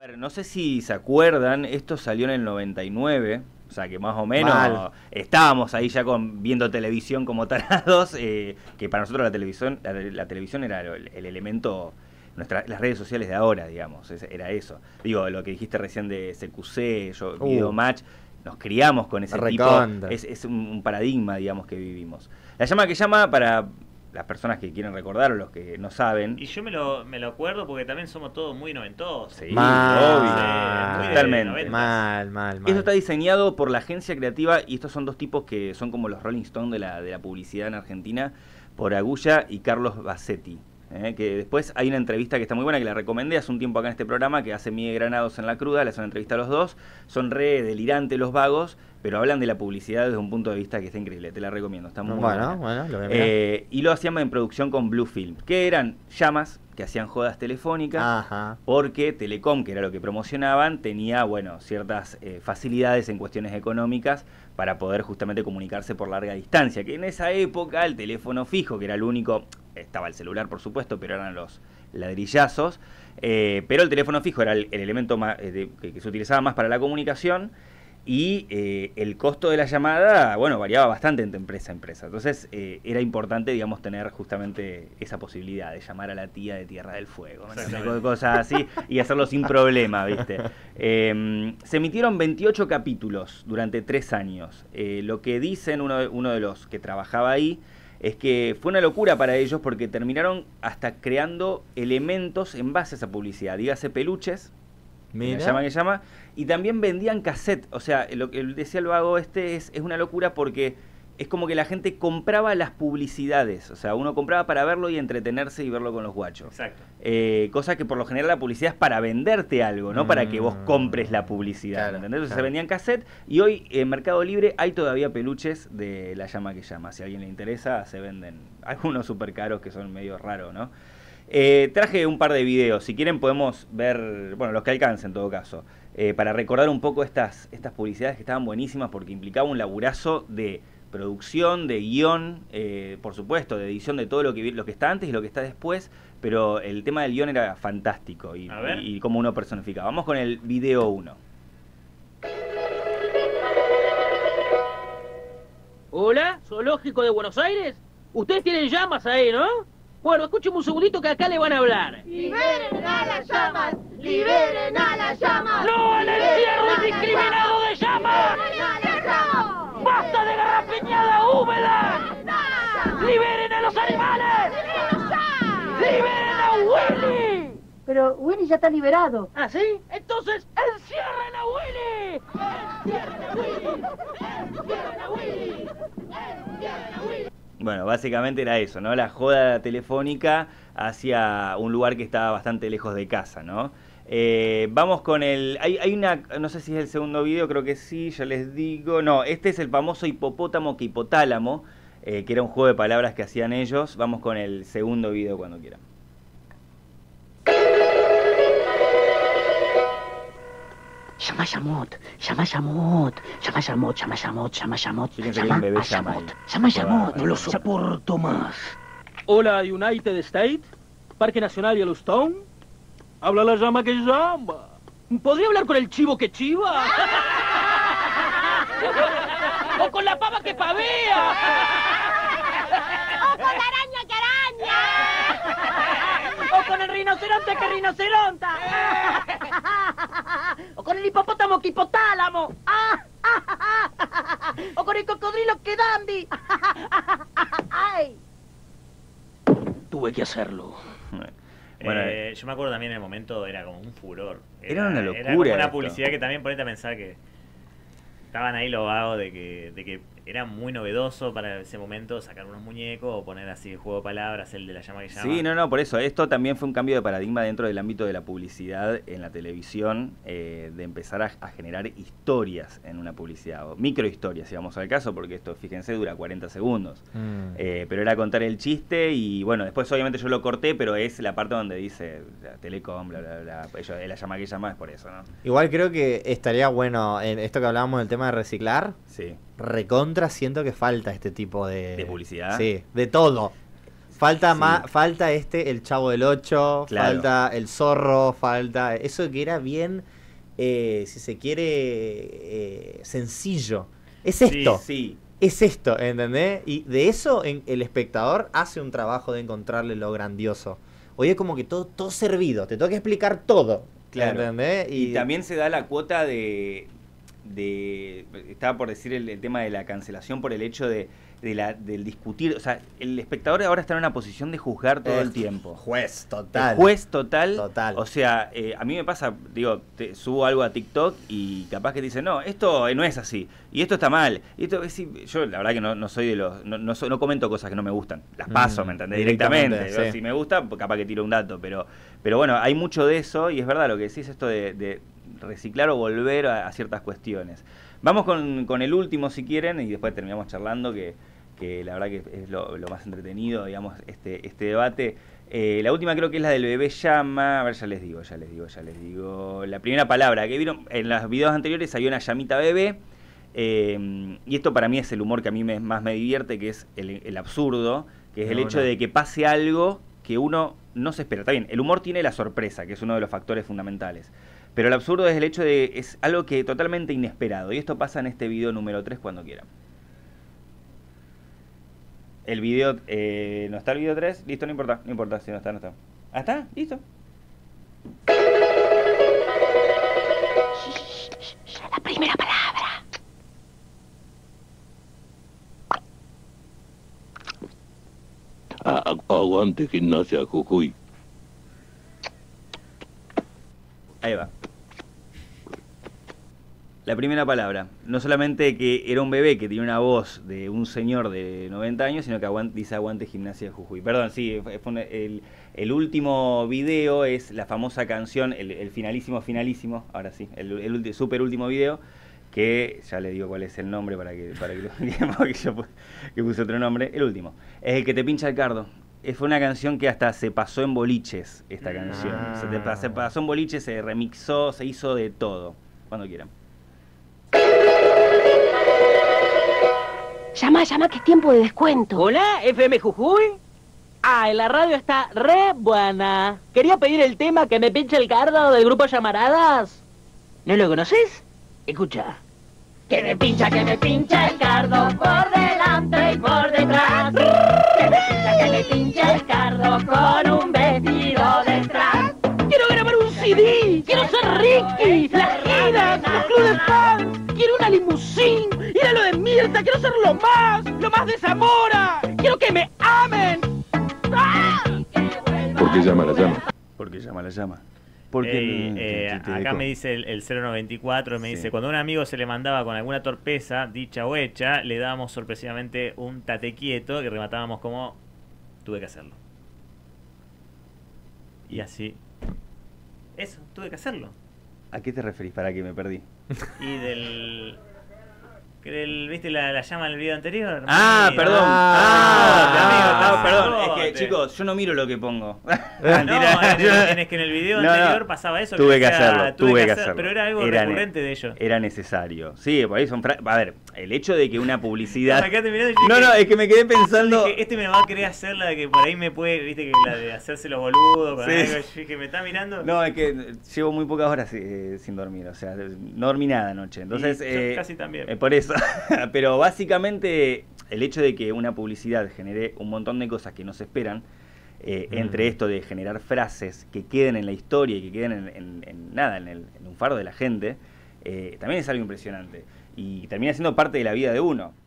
No sé si se acuerdan, esto salió en el 99, o sea que más o menos estábamos ahí ya viendo televisión como tarados, que para nosotros la televisión era el elemento, las redes sociales de ahora, digamos, era eso. Digo, lo que dijiste recién de CQC, Videomatch, nos criamos con ese Recontra. tipo, es un paradigma, digamos, que vivimos. La llama que llama para las personas que quieren recordar o los que no saben. Y yo me lo acuerdo porque también somos todos muy noventosos. Sí, Mal, obvio, totalmente. Mal. Esto está diseñado por la agencia creativa y estos son dos tipos que son como los Rolling Stones de la publicidad en Argentina, por Agulla y Carlos Bassetti. Que después hay una entrevista que está muy buena, que la recomendé hace un tiempo acá en este programa, que hace Miguel Granados en La Cruda, le hacen una entrevista a los dos, son re delirantes los vagos, pero hablan de la publicidad desde un punto de vista que está increíble, te la recomiendo, está muy buena. Bueno, lo voy a mirar. Y lo hacían en producción con Blue Film, que eran llamas que hacían jodas telefónicas, Ajá. porque Telecom, que era lo que promocionaban, tenía, bueno, ciertas facilidades en cuestiones económicas para poder justamente comunicarse por larga distancia, que en esa época el teléfono fijo, que era el único, estaba el celular por supuesto, pero eran los ladrillazos, pero el teléfono fijo era el elemento que se utilizaba más para la comunicación, y el costo de la llamada, bueno, variaba bastante entre empresa a empresa. Entonces era importante, digamos, tener justamente esa posibilidad de llamar a la tía de Tierra del Fuego, cosas así, y hacerlo sin problema, ¿viste? Se emitieron 28 capítulos durante 3 años. Lo que dicen uno de los que trabajaba ahí es que fue una locura para ellos porque terminaron hasta creando elementos en base a esa publicidad. Dígase peluches, Mira. que llama, y también vendían cassette. O sea, lo que decía el vago es una locura porque es como que la gente compraba las publicidades. O sea, uno compraba para verlo y entretenerse y verlo con los guachos. Exacto. Cosa que por lo general la publicidad es para venderte algo, no para que vos compres la publicidad. Claro, ¿entendés? Entonces claro. se vendían cassette y hoy en Mercado Libre hay todavía peluches de La Llama que Llama. Si a alguien le interesa, se venden algunos súper caros que son medio raros, ¿no? Traje un par de videos, si quieren podemos ver, bueno, los que alcancen en todo caso, para recordar un poco estas publicidades que estaban buenísimas porque implicaba un laburazo de producción, de guión, por supuesto, de edición de todo lo que está antes y lo que está después, pero el tema del guión era fantástico y cómo uno personificaba. Vamos con el video 1. Hola, Zoológico de Buenos Aires. Ustedes tienen llamas ahí, ¿no? Bueno, escúcheme un segundito que acá le van a hablar. ¡Liberen a las llamas! ¡Liberen a las llamas! ¡No al encierro indiscriminado de llamas! ¡Liberen a las llamas! ¡Basta de garrapiñada húmeda! ¡Liberen a los animales! ¡Liberen a Willy! Pero Willy ya está liberado. ¿Ah, sí? Entonces, ¡encierren a Willy! ¡Encierren a Willy! ¡Encierren a Willy! ¡Encierren a Willy! Bueno, básicamente era eso, ¿no? La joda telefónica hacia un lugar que estaba bastante lejos de casa, ¿no? Vamos con hay una, no sé si es el segundo video, creo que sí, ya les digo. No, este es el famoso hipopótamo que hipotálamo, que era un juego de palabras que hacían ellos. Vamos con el segundo video cuando quieran. Llama Yamot, llama Yamot, llama Yamot, llama Yamot, llama Yamot, Fíjense que hay un bebé llama ahí. llama Yamot, no lo soporto más. Hola, United States, Parque Nacional Yellowstone. Habla la llama que llama. ¿Podría hablar con el chivo que chiva? ¡O con la pava que pavea! ¡O con la araña que araña! ¡O con el rinoceronte que rinoceronta! ¡O con el hipopótamo que hipotálamo! ¡O con el cocodrilo que dandy! ¡Ay! Tuve que hacerlo. Bueno, Yo me acuerdo también en el momento, era como un furor. Era una locura Era como una esto. publicidad que también ponete a pensar que estaban ahí los vagos de que era muy novedoso para ese momento sacar unos muñecos o poner así el juego de palabras, el de la llama que llama. Sí, no, por eso. Esto también fue un cambio de paradigma dentro del ámbito de la publicidad en la televisión, de empezar a generar historias en una publicidad, o microhistorias, si vamos al caso, porque esto, fíjense, dura 40 segundos. Pero era contar el chiste y, bueno, después obviamente yo lo corté, pero es la parte donde dice Telecom, bla, bla, bla. Ellos, la llama que llama es por eso, ¿no? Igual creo que estaría bueno, en esto que hablábamos del tema de reciclar, Sí. recontra siento que falta este tipo de... ¿De publicidad? Sí, de todo. Falta Sí. falta el Chavo del 8, Claro. falta el Zorro, falta eso que era bien, si se quiere, sencillo. Es esto, Sí. es esto, ¿entendés? Y de eso el espectador hace un trabajo de encontrarle lo grandioso. Hoy es como que todo servido, te tengo que explicar todo, Claro. ¿entendés? Y también se da la cuota de estaba por decir el tema de la cancelación por el hecho del discutir, o sea, el espectador ahora está en una posición de juzgar todo el tiempo. Juez total. El juez total. Total. O sea, a mí me pasa, digo, subo algo a TikTok y capaz que te dicen, no, esto no es así, y esto está mal. Y esto, yo la verdad que no soy de los, no comento cosas que no me gustan, las paso, ¿me entendés? Directamente. sí. Si me gusta, pues capaz que tiro un dato, pero bueno, hay mucho de eso y es verdad lo que decís, esto de reciclar o volver a ciertas cuestiones. Vamos con el último si quieren y después terminamos charlando, que la verdad que es lo más entretenido, digamos, este debate. La última creo que es la del bebé llama. A ver, ya les digo. La primera palabra que vieron en los videos anteriores había una llamita bebé. Y esto para mí es el humor que a mí más me divierte, que es el absurdo, que es el hecho de que pase algo que uno no se espera. Está bien, el humor tiene la sorpresa, que es uno de los factores fundamentales. Pero el absurdo es el hecho de es algo que totalmente inesperado. Y esto pasa en este video número 3 cuando quieran. El video, ¿no está el video 3? Listo, no importa, si no está, no está. ¿Ah, está? Listo. La primera palabra. Aguante Gimnasia Jujuy. Ahí va. La primera palabra. No solamente que era un bebé que tenía una voz de un señor de 90 años, sino que dice aguante Gimnasia de Jujuy. Perdón, sí, el último video es la famosa canción, el finalísimo, ahora sí, el super último video, que ya le digo cuál es el nombre para que lo digamos, que puse otro nombre. El último. Es el que te pincha el cardo. Fue una canción que hasta se pasó en boliches, esta canción. Se pasó en boliches, se remixó, se hizo de todo. Cuando quieran. Llama, que es tiempo de descuento. Hola, FM Jujuy. La radio está re buena. Quería pedir el tema que me pinche el cardo del grupo Llamaradas. ¿No lo conoces? Escucha. Que me pincha el cardo por delante y por detrás. Que me pincha el cardo con un vestido detrás. Quiero grabar un CD. Quiero ser Ricky. Las giras, los clubes de fans. Quiero una limusín. Ir a lo de Mirta. Quiero ser lo más de Zamora. Quiero que me amen. ¡Ah! ¿Por qué llama la llama? Porque llama la llama. Acá me dice el 094, me Sí. dice, cuando a un amigo se le mandaba con alguna torpeza, dicha o hecha, le dábamos sorpresivamente un tate quieto que rematábamos como, tuve que hacerlo. Y así. Eso, tuve que hacerlo. ¿A qué te referís? Para que me perdí. Y ¿viste la llama en el video anterior? Perdón. Perdón. Es que, Joder. chicos, yo no miro lo que pongo. Es que en el video anterior pasaba eso. Tuve que decía, hacerlo, tuve que hacerlo. Pero era algo recurrente de ellos. Era necesario. Sí, por ahí son a ver, el hecho de que una publicidad... Me quedaste mirando y No, dije- es que me quedé pensando... Dije, me va a querer hacer la de que por ahí me puede, viste, que la de hacerse los boludos, con Sí. algo, yo dije, me está mirando. No, es que llevo muy pocas horas sin dormir, o sea, no dormí nada anoche. Entonces, Y yo casi también. por eso. Pero básicamente el hecho de que una publicidad genere un montón de cosas que no se esperan, entre esto de generar frases que queden en la historia y que queden en un faro de la gente, también es algo impresionante. Y termina siendo parte de la vida de uno.